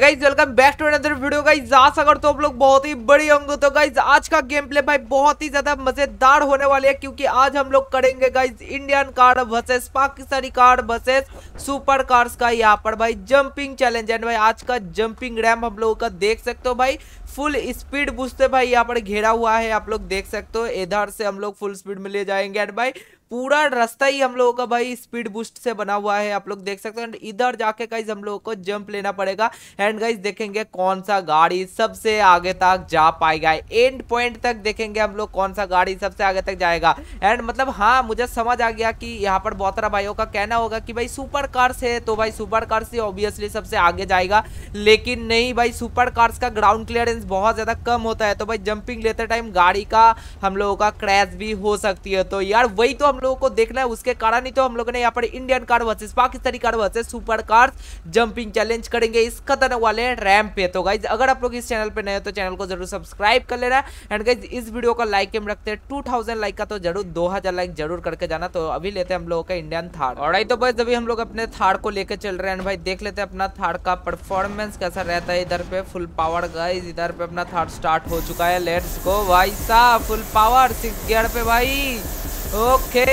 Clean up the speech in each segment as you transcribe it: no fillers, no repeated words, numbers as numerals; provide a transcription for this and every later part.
Guys welcome back to another video guys. आज अगर तो आप लोग बहुत ही बड़ी होंगे तो गाइस आज का गेम प्ले भाई बहुत ही ज्यादा मजेदार होने वाले है, क्योंकि आज हम लोग करेंगे guys Indian car versus Pakistani car versus super cars का यहाँ पर भाई जंपिंग चैलेंज। एंड भाई आज का जंपिंग रैंप हम लोगों का देख सकते हो भाई, फुल स्पीड बूस्ट से भाई यहाँ पर घेरा हुआ है, आप लोग देख सकते हो। इधर से हम लोग फुल स्पीड में ले जाएंगे एंड भाई पूरा रास्ता ही हम लोगों का भाई स्पीड बूस्ट से बना हुआ है, आप लोग देख सकते हो। एंड इधर जाके गाइस हम लोगों को जंप लेना पड़ेगा एंड गाइस देखेंगे कौन सा गाड़ी सबसे आगे तक जा पाएगा। एंड पॉइंट तक देखेंगे हम लोग कौन सा गाड़ी सबसे आगे तक जाएगा। एंड मतलब हाँ, मुझे समझ आ गया कि यहाँ पर बहुत सारा भाइयों का कहना होगा कि भाई सुपर कार्स है तो भाई सुपर कार्स ही ऑब्वियसली सबसे आगे जाएगा, लेकिन नहीं भाई, सुपर कार्स का ग्राउंड क्लियरेंस बहुत ज्यादा कम होता है, तो भाई जंपिंग लेते टाइम गाड़ी का हम लोगों का क्रैश भी हो सकती है। तो यार वही तो हम लोगों को देखना है, उसके कारण ही तो हम लोगों ने यहाँ पर Indian car versus Pakistani car versus super cars jumping challenge करेंगे इस खतरनाक वाले रैंप पे। तो गाइज अगर आप लोग इस चैनल पे नए हो तो चैनल को जरूर सब्सक्राइब कर लेना। एंड गाइज इस वीडियो का लाइक हम रखते हैं 2000 लाइक का, तो जरूर 2000 लाइक जरूर करके जाना। तो अभी लेते हैं हम लोगों का इंडियन थार। ऑलराइट, तो भाई अभी हम लोग अपने थार को लेके चल रहे हैं। भाई देख लेते हैं अपना थार का परफॉर्मेंस कैसा रहता है। इधर पे फुल पावर गाइज, इधर पे अपना थार स्टार्ट हो चुका है। लेट्स गो भाई साहब, फुल पावर 6 गियर पे भाई। ओके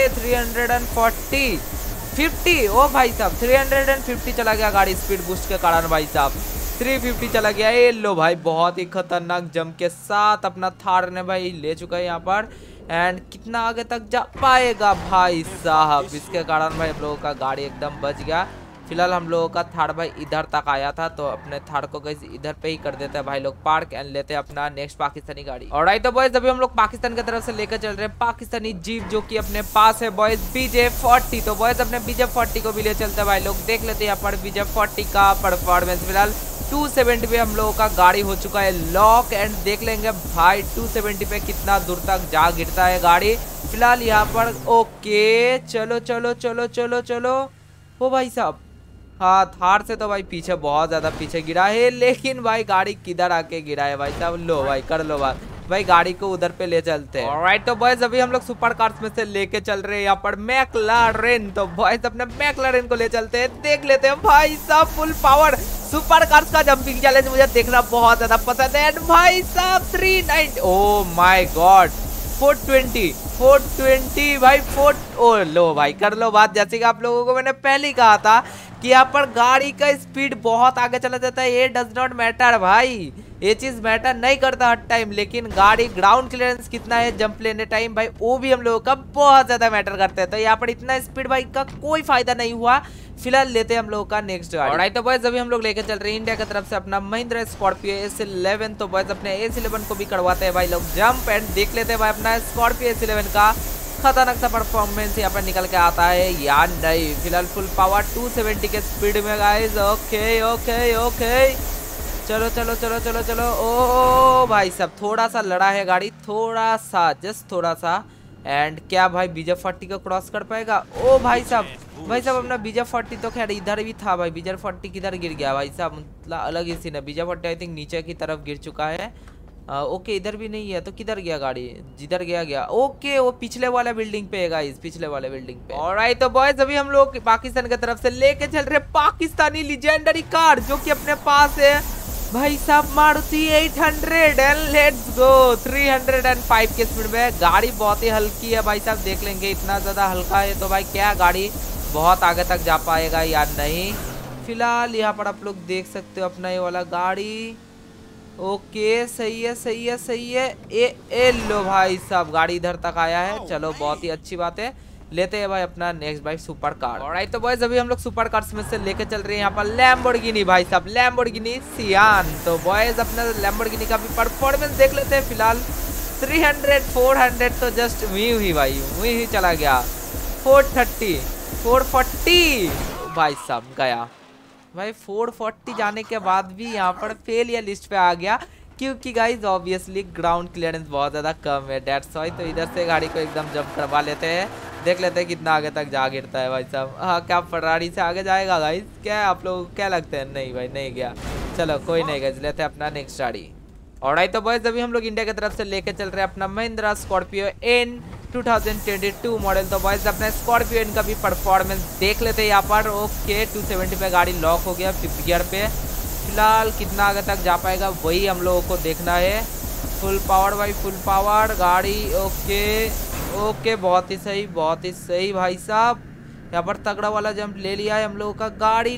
340 50 ओ भाई साहब 350 चला गया गाड़ी स्पीड बूस्ट के कारण भाई साहब। 350 चला गया। ये लो भाई, बहुत ही खतरनाक जंप के साथ अपना थार ने भाई ले चुका है यहाँ पर। एंड कितना आगे तक जा पाएगा भाई साहब, इसके कारण भाई हम लोगों का गाड़ी एकदम बच गया। फिलहाल हम लोगों का थार भाई इधर तक आया था, तो अपने थार को गाइस इधर पे ही कर देते हैं भाई लोग पार्क एंड लेते हैं अपना नेक्स्ट पाकिस्तानी गाड़ी। ऑलराइट, तो बॉयज अभी हम लोग पाकिस्तान की तरफ से लेकर चल रहे हैं पाकिस्तानी जीप, जो कि अपने पास है बॉयज BJ40। तो बॉयज अपने BJ40 को भी ले चलते हैं भाई लोग। देख लेते हैं यहाँ पर BJ40 का परफॉर्मेंस। फिलहाल 270 पे हम लोगों का गाड़ी हो चुका है लॉक। एंड देख लेंगे भाई 270 पे कितना दूर तक जा गिरता है गाड़ी। फिलहाल यहाँ पर ओके, चलो चलो चलो चलो चलो। ओ भाई साहब, हाँ थार से तो भाई पीछे बहुत ज्यादा पीछे गिरा है, लेकिन भाई गाड़ी किधर आके गिरा है भाई साहब। लो भाई कर लो बात भाई, गाड़ी को उधर पे ले चलते हैं। ऑलराइट, तो बॉयज अभी हम लोग सुपर कार्स में से लेके चल रहे हैं यहाँ पर मैकलारेन। तो बॉयज अपने मैकलारेन को ले चलते हैं, देख लेते हैं भाई साहब फुल पावर सुपर कार्स का जंपिंग चैलेंज मुझे देखना बहुत ज्यादा पसंद है। एंड भाई साहब 390 ओ माय गॉड 420 भाई 4 ओ लो भाई कर लो बात। जैसे कि आप लोगों को मैंने पहले ही कहा था कि यहाँ पर गाड़ी का स्पीड बहुत आगे चला जाता है। ये डज नॉट मैटर भाई, ये चीज मैटर नहीं करता हर टाइम, लेकिन गाड़ी ग्राउंड क्लियरेंस कितना है जंप लेने टाइम भाई वो भी हम लोगों का बहुत ज्यादा मैटर करता है। तो यहाँ पर इतना स्पीड भाई का कोई फायदा नहीं हुआ। फिलहाल लेते हैं हम लोगों का नेक्स्ट गाड़ी। ऑलराइट, तो बॉयज अभी हम लोग लेके चल रहे हैं इंडिया की तरफ से अपना महिंद्रा स्कॉर्पियो S11। तो बॉयज अपने S11 को भी करवाते हैं भाई लोग जंप। एंड देख लेते हैं भाई अपना स्कॉर्पियो S11 का खतरनाक सा परफॉर्मेंस यहाँ पर निकल के आता है या नहीं। फिलहाल फुल पावर 270 के स्पीड में गाइस। ओके ओके ओके, चलो चलो चलो चलो चलो। ओ भाई साहब थोड़ा सा लड़ा है गाड़ी, थोड़ा सा जस्ट थोड़ा सा। एंड क्या भाई BJ40 को क्रॉस कर पाएगा? ओ भाई साहब अपना BJ40 तो खैर इधर भी था भाई। BJ40 किधर गिर गया भाई साहब, मतलब अलग ही सीन है। BJ40 आई थिंक नीचे की तरफ गिर चुका है। ओके इधर भी नहीं है, तो किधर गया गाड़ी? जिधर गया ओके वो पिछले वाला बिल्डिंग पे है गाइस, पिछले वाले बिल्डिंग पे। ऑलराइट, तो बॉयज अभी हम लोग पाकिस्तान की तरफ से लेके चल रहे पाकिस्तानी लीजेंडरी कार, जो कि अपने पास है भाई साहब मारुति 800। एंड लेट्स गो 305 के स्पीड में। गाड़ी बहुत ही हल्की है भाई साहब, देख लेंगे इतना ज्यादा हल्का है तो भाई क्या गाड़ी बहुत आगे तक जा पाएगा या नहीं। फिलहाल यहाँ पर आप लोग देख सकते हो अपना ये वाला गाड़ी। ओके सही है सही है सही है। ए लो भाई साहब गाड़ी इधर तक आया है, चलो बहुत ही अच्छी बात है। लेते हैं भाई अपना नेक्स्ट भाई सुपर कार। ऑलराइट, तो बॉयज अभी हम लोग सुपर कार्स में से लेके चल रहे हैं यहाँ पर लैम्बोर्गिनी भाई साहब, लैम्बोर्गिनी सियान। तो बॉयज अपना लैम्बोर्गिनी का भी परफॉर्मेंस देख लेते हैं। फिलहाल 300 400 तो जस्ट हुई भाई, वही चला गया। 430 440 भाई साहब गया भाई। 440 जाने के बाद भी यहाँ पर फेल या लिस्ट पे आ गया, क्योंकि गाइज ऑब्वियसली ग्राउंड क्लियरेंस बहुत ज्यादा कम है, डेट्स व्हाई। तो इधर से गाड़ी को एकदम जंप करवा लेते हैं, देख लेते हैं कितना आगे तक जा गिरता है भाई साहब। हाँ क्या फरारी से आगे जाएगा गाइज? क्या आप लोग क्या लगते हैं? नहीं भाई नहीं गया, चलो कोई नहीं गाइज, लेते हैं अपना नेक्स्ट गाड़ी। ऑलराइट, तो बॉयज अभी हम लोग इंडिया की तरफ से लेके चल रहे हैं अपना महिंद्रा स्कॉर्पियो N 2022 मॉडल। तो बॉयज अपना स्कॉर्पियो N का भी परफॉर्मेंस देख लेते हैं यहाँ पर। ओके 270 पे गाड़ी लॉक हो गया 5th गियर पे। फिलहाल कितना आगे तक जा पाएगा वही हम लोगों को देखना है। फुल पावर भाई, फुल पावर गाड़ी। ओके ओके, बहुत ही सही भाई साहब। यहाँ पर तगड़ा वाला जंप ले लिया है हम लोगों का गाड़ी,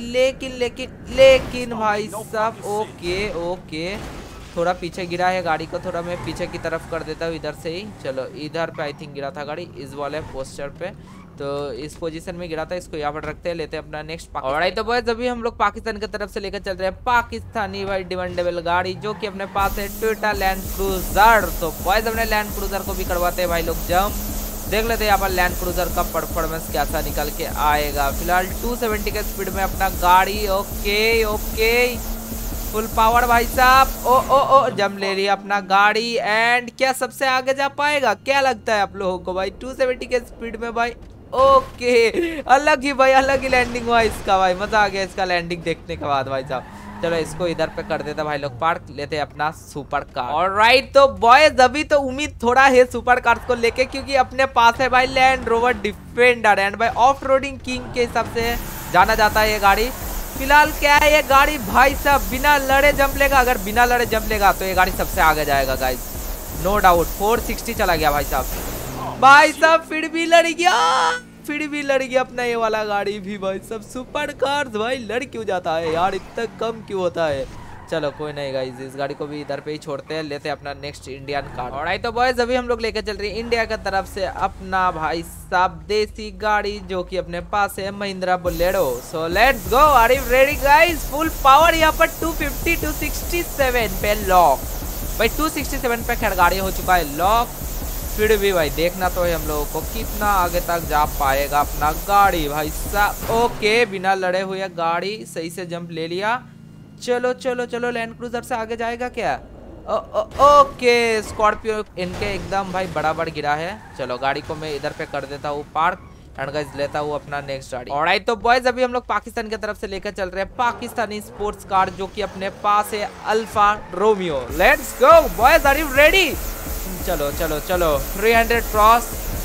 लेकिन भाई साहब ओके ओके, थोड़ा पीछे गिरा है गाड़ी को, थोड़ा मैं पीछे की तरफ कर देता हूँ इधर से ही। चलो इधर पे आई थिंक गिरा था गाड़ी, इस वाले पोस्टर पे, तो इस पोजीशन में गिरा था। इसको यहाँ पर रखते हैं, लेते हैं अपना नेक्स्ट। ऑलराइट तो बॉयज अभी हम लोग पाकिस्तान की तरफ से लेकर चल रहे हैं पाकिस्तानी भाई डिमांडेबल गाड़ी, जो कि अपने पास है टोयोटा लैंड क्रूजर। तो बॉयज अपने लैंड क्रूजर को भी करवाते हैं भाई लोग जंप, देख लेते हैं यहाँ पर लैंड क्रूजर का परफॉर्मेंस कैसा निकल के आएगा। फिलहाल 270 के स्पीड में अपना गाड़ी। ओके ओके, फुल पावर भाई साहब। ओ ओ ओ, जम ले रही है अपना गाड़ी। एंड क्या सबसे आगे जा पाएगा, क्या लगता है आप लोगों को भाई 270 के स्पीड में भाई? ओके, अलग ही लैंडिंग हुआ इसका भाई, मजा आ गया इसका लैंडिंग देखने के बाद भाई साहब। चलो इसको इधर पे कर देता भाई लोग पार्क, लेते हैं अपना सुपर कार। ऑलराइट तो बॉयज अभी तो उम्मीद थोड़ा है सुपर कार्स को लेके, क्योंकि अपने पास है भाई लैंड रोवर डिफेंडर, एंड भाई ऑफ रोडिंग किंग के हिसाब से जाना जाता है ये गाड़ी। फिलहाल क्या है, ये गाड़ी भाई साहब बिना लड़े जंप लेगा, अगर बिना लड़े जंप लेगा तो ये गाड़ी सबसे आगे जाएगा गाइज, नो डाउट। 460 चला गया भाई साहब, फिर भी लड़ गया अपना ये वाला गाड़ी भी भाई सब। सुपर कार्स भाई लड़ क्यों जाता है यार, इतना कम क्यों होता है? चलो कोई नहीं गाइस, इस गाड़ी को भी इधर पे ही छोड़ते हैं, लेते हैं अपना नेक्स्ट इंडियन कार। ऑलराइट तो बॉयज अभी हम लोग लेकर चल रहे हैं इंडिया की तरफ से अपना भाई साहब देसी गाड़ी, जो कि अपने पास है Mahindra Bolero. So let's go, are you ready guys? Full power यहाँ पर 250 267 पे लॉक भाई, 267 पे खैर गाड़ी हो चुका है लॉक। फिर भी भाई देखना तो है हम लोगों को कितना आगे तक जा पाएगा अपना गाड़ी भाई साहब। ओके, बिना लड़े हुए गाड़ी सही से जंप ले लिया। चलो चलो चलो, लैंड क्रूजर से आगे जाएगा क्या? ओके, स्कॉर्पियो इनके एकदम भाई बराबर गिरा है। चलो गाड़ी को मैं इधर पे कर देता हूँ पार्क, एंड गाइस लेता हूँ अपना नेक्स्ट गाड़ी। ऑलराइट तो बॉयज अभी हम लोग पाकिस्तान की तरफ से लेकर चल रहे हैं पाकिस्तानी स्पोर्ट्स कार, जो कि अपने पास है Alfa Romeo. Let's go boys, are you ready? चलो चलो चलो, 300 क्रॉस,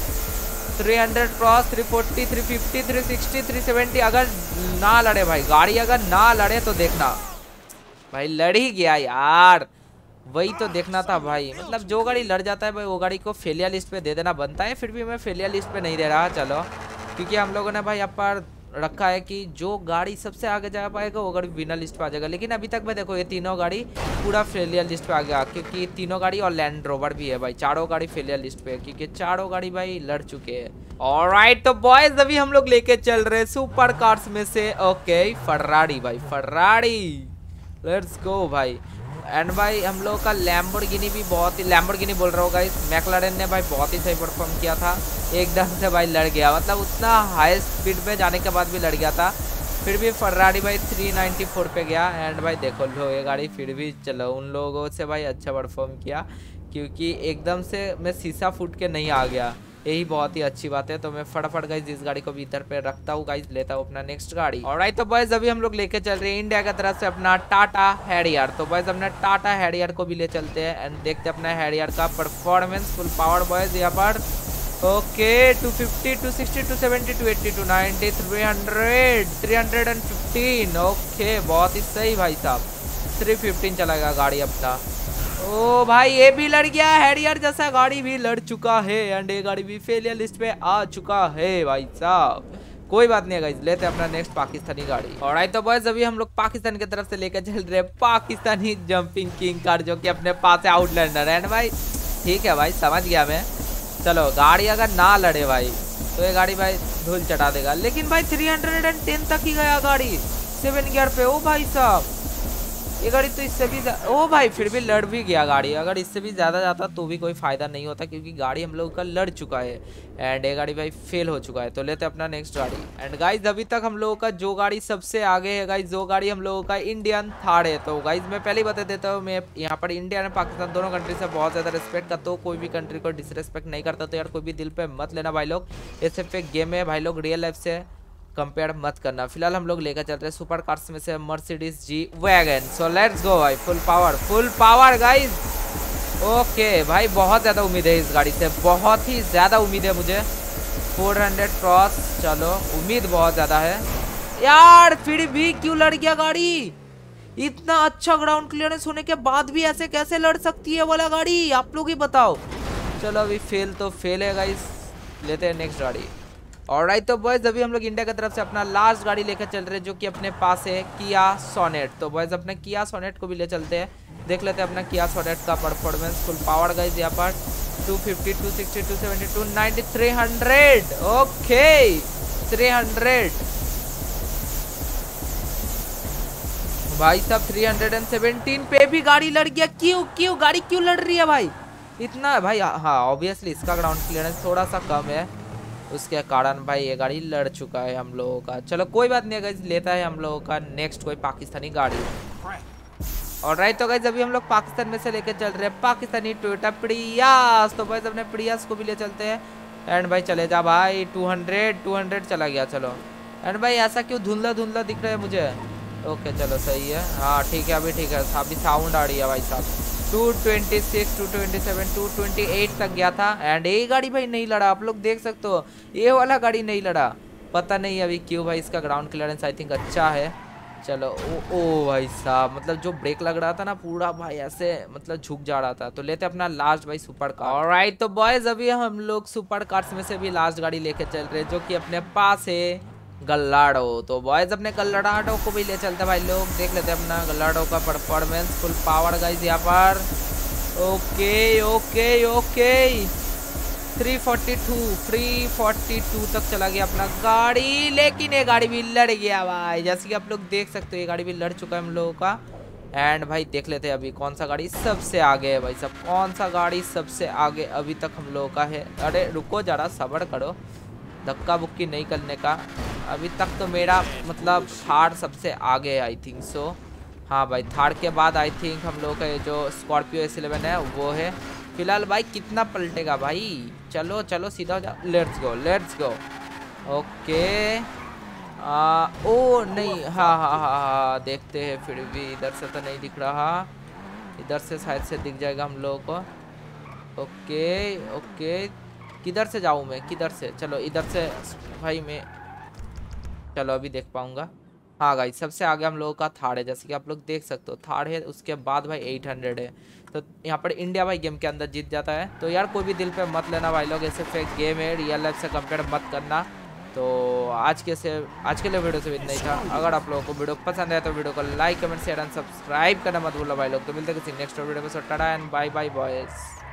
340, 350, 360, 370। अगर ना लड़े भाई गाड़ी, अगर ना लड़े तो देखना भाई लड़ ही गया यार, वही तो देखना था भाई। मतलब जो गाड़ी लड़ जाता है भाई वो गाड़ी को फेलियर लिस्ट पे दे देना बनता है, फिर भी मैं फेलियर लिस्ट पे नहीं दे रहा। चलो क्योंकि हम लोगों ने भाई यहाँ पर रखा है कि जो गाड़ी सबसे आगे जा पाएगा वो गाड़ी विनर लिस्ट पे आ जाएगा। लेकिन अभी तक मैं देखो ये तीनों गाड़ी पूरा फेलियर लिस्ट पे आ गया, क्योंकि तीनों गाड़ी और लैंड रोवर भी है भाई, चारों गाड़ी फेलियर लिस्ट पे है, क्योंकि चारों गाड़ी भाई लड़ चुके हैं। ऑलराइट तो बॉयज अभी हम लोग लेके चल रहे हैं सुपर कार्स में से ओके फर्रारी भाई, फर्रारी। लेट्स गो भाई। एंड भाई हम लोग का लैम्बोर्गिनी भी बहुत ही, लैम्बोर्गिनी बोल रहा होगा, इस मैकलारेन ने भाई बहुत ही सही परफॉर्म किया था, एकदम से भाई लड़ गया, मतलब उतना हाई स्पीड पे जाने के बाद भी लड़ गया था। फिर भी फर्रारी भाई 394 पे गया। एंड भाई देखो लो ये गाड़ी फिर भी चलो उन लोगों से भाई अच्छा परफॉर्म किया, क्योंकि एकदम से मैं शीशा फूट के नहीं आ गया, यही बहुत ही अच्छी बात है। तो मैं फटाफट गाइस इस गाड़ी को भी इधर पे रखता हूँ गाइस, लेता हूँ अपना नेक्स्ट गाड़ी। ऑलराइट तो बॉयज अभी हम लोग लेके चल रहे हैं इंडिया की तरफ से अपना टाटा हैरियर। तो बॉयज अपने टाटा हैरियर को भी ले चलते हैं एंड देखते हैं अपना हैरियर का परफॉर्मेंस। फुल पावर बॉयज यहाँ पर ओके 250, 260, 270, 280, 290, 300, 315 ओके, बहुत ही सही भाई साहब। 315 चलाएगा गाड़ी अपना। ओ भाई ये भी लड़ गया, हैरियर जैसा गाड़ी भी लड़ चुका है एंड ये गाड़ी भी फेलियर लिस्ट पे आ चुका है भाई साहब। कोई बात नहीं गाइस, लेते हैं अपना नेक्स्ट पाकिस्तानी गाड़ी। ऑलराइट तो बॉयज अभी हम लोग पाकिस्तान की तरफ से लेकर चल रहे हैं पाकिस्तानी जंपिंग किंग कार, जो कि अपने पास है आउटलैंडर। एंड भाई ठीक है भाई, समझ गया मैं। चलो गाड़ी अगर ना लड़े भाई तो ये गाड़ी भाई धूल चटा देगा। लेकिन भाई 310 तक ही गया गाड़ी 7 गियर पे। ओ भाई साहब ये गाड़ी तो इससे भी ओ भाई फिर भी लड़ भी गया गाड़ी। अगर इससे भी ज़्यादा जाता तो भी कोई फ़ायदा नहीं होता, क्योंकि गाड़ी हम लोग का लड़ चुका है एंड ये गाड़ी भाई फेल हो चुका है। तो लेते अपना नेक्स्ट गाड़ी। एंड गाइज अभी तक हम लोगों का जो गाड़ी सबसे आगे है गाइज, जो गाड़ी हम लोगों का इंडियन थार है। तो गाइज मैं पहले ही बता देता हूँ, मैं यहाँ पर इंडिया और पाकिस्तान दोनों कंट्री से बहुत ज़्यादा रिस्पेक्ट करता हूँ, कोई भी कंट्री को डिसरिस्पेक्ट नहीं करता। तो यार कोई भी दिल पे मत लेना भाई लोग, ये सिर्फ एक गेम है भाई लोग, रियल लाइफ से कंपेयर मत करना। फिलहाल हम लोग लेकर चल रहे हैं सुपर कार्स में से Mercedes G wagon. So let's go भाई, फुल पावर गाइज। ओके भाई बहुत ज़्यादा उम्मीद है इस गाड़ी से, बहुत ही ज़्यादा उम्मीद है मुझे। 400 क्रॉस, चलो उम्मीद बहुत ज़्यादा है यार। फिर भी क्यों लड़ गया गाड़ी इतना अच्छा ग्राउंड क्लियरेंस होने के बाद भी ऐसे कैसे लड़ सकती है वाला गाड़ी, आप लोग ही बताओ। चलो अभी फेल तो फेल है गाइस, लेते हैं नेक्स्ट गाड़ी। ऑलराइट तो बॉयज अभी हम लोग इंडिया की तरफ से अपना लास्ट गाड़ी लेकर चल रहे हैं जो कि अपने पास है किया सोनेट। तो बॉयज अपने किया सोनेट को भी ले चलते हैं, देख लेते हैं अपना किया सोनेट का परफॉर्मेंस। फुल पावर गाइज यहाँ पर 250, 260, 270, 290, 300। ओके 300 भाई साहब, 317 पे भी गाड़ी लड़ गया। क्यों गाड़ी क्यों लड़ रही है भाई इतना भाई? हाँ ऑब्वियसली इसका ग्राउंड क्लियरेंस थोड़ा सा कम है, उसके कारण भाई ये गाड़ी लड़ चुका है हम लोगों का। चलो कोई बात नहीं गाइस, लेता है हम लोगों का नेक्स्ट कोई पाकिस्तानी गाड़ी। ऑलराइट तो गाइस अभी हम लोग पाकिस्तान में से लेके चल रहे हैं पाकिस्तानी टोयोटा प्रियास। तो भाई अपने प्रियास को भी ले चलते हैं। एंड भाई चले जा भाई, 200 चला गया। चलो एंड भाई ऐसा क्यों धुंधला धुंधला दिख रहा है मुझे? ओके चलो सही है, हाँ ठीक है अभी ठीक है, अभी साउंड आ रही है भाई साहब। 226, 227, 228 तक गया था। एंड ये गाड़ी भाई नहीं लड़ा, आप लोग देख सकते हो ये वाला गाड़ी नहीं लड़ा, पता नहीं अभी क्यों भाई। इसका ग्राउंड क्लियरेंस आई थिंक अच्छा है। चलो ओ भाई साहब, मतलब जो ब्रेक लग रहा था ना पूरा भाई ऐसे मतलब झुक जा रहा था। तो लेते अपना लास्ट भाई सुपर कार। ऑलराइट तो बॉयज अभी हम लोग सुपर कार्स में से भी लास्ट गाड़ी लेके चल रहे हैं जो कि अपने पास है गल्लाडो। तो बॉयज अपने गल्लाडो को भी ले चलते भाई लोग, देख लेते हैं अपना गल्लाडो का परफॉर्मेंस। फुल पावर गाइज यहाँ पर। ओके ओके ओके 342 तक चला गया अपना गाड़ी, लेकिन ये गाड़ी भी लड़ गया भाई। जैसे कि आप लोग देख सकते हो ये गाड़ी भी लड़ चुका है हम लोगों का। एंड भाई देख लेते हैं अभी कौन सा गाड़ी सबसे आगे है भाई सब, कौन सा गाड़ी सबसे आगे अभी तक हम लोगों का है। अरे रुको जरा सब्र करो, धक्का बुक्की नहीं करने का। अभी तक तो मेरा मतलब थार सबसे आगे है आई थिंक सो। हाँ भाई थार के बाद आई थिंक हम लोग का जो स्कॉर्पियो S11 है वो है। फिलहाल भाई कितना पलटेगा भाई, चलो चलो सीधा हो जाओ, let's go let's go. Okay oh नहीं, हाँ देखते हैं फिर भी, इधर से तो नहीं दिख रहा, इधर से शायद से दिख जाएगा हम लोगों को। ओके ओके किधर से जाऊँ मैं, किधर से? चलो इधर से भाई मैं, चलो अभी देख पाऊंगा। हाँ गाइस सबसे आगे हम लोगों का थार है, जैसे कि आप लोग देख सकते हो थार है, उसके बाद भाई 800 है। तो यहाँ पर इंडिया भाई गेम के अंदर जीत जाता है। तो यार कोई भी दिल पे मत लेना भाई लोग, ऐसे फेक गेम है, रियल लाइफ से कंपेयर मत करना। तो आज के लिए वीडियो से इतना ही था। अगर आप लोगों को वीडियो पसंद आया तो वीडियो को like comment share and subscribe करना मत भूलना भाई लोग। तो मिलते हैं किसी नेक्स्ट वीडियो में। Tata and bye bye boys.